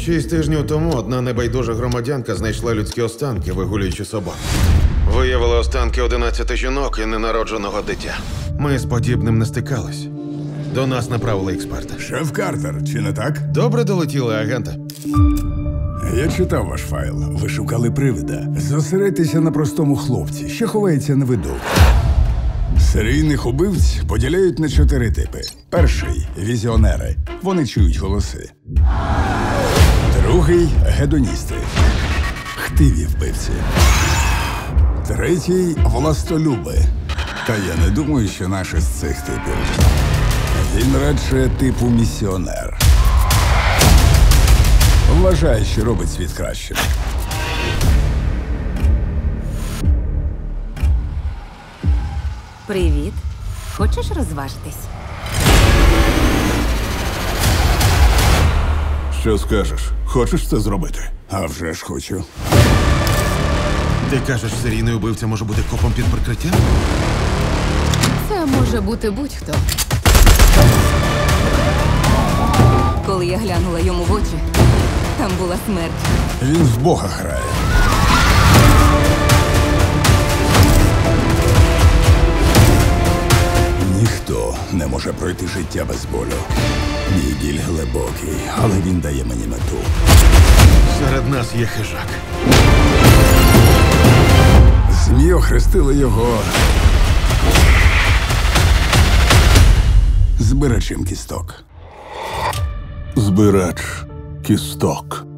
6 тижнів тому одна небайдужа громадянка знайшла людські останки, вигулюючи собак. Виявили останки 11 жінок і ненародженого дитя. Ми з подібним не стикались. До нас направили експерта. Шеф Картер, чи не так? Добре долетіли, агенте. Я читав ваш файл. Ви шукали привида. Зосередьтеся на простому хлопці, що ховається на виду. Серійних убивць поділяють на 4 типи. Перший – візіонери. Вони чують голоси. Другий – гедоністи. Хтиві вбивці. Третій – властолюби. Та я не думаю, що наш із цих типів. Він радше типу місіонер. Вважає, що робить світ кращим. Привіт. Хочеш розважитись? Що скажеш? Хочеш це зробити? А вже ж хочу. Ти кажеш, серійний убивця може бути копом під прикриттям? Це може бути будь-хто. Коли я глянула йому в очі, там була смерть. Він в Бога грає. Ніхто не може пройти життя без болю. Мій біль глибокий, але він дає мені мету. Серед нас є хижак. ЗМІ охрестили його збирачем кісток. Збирач кісток.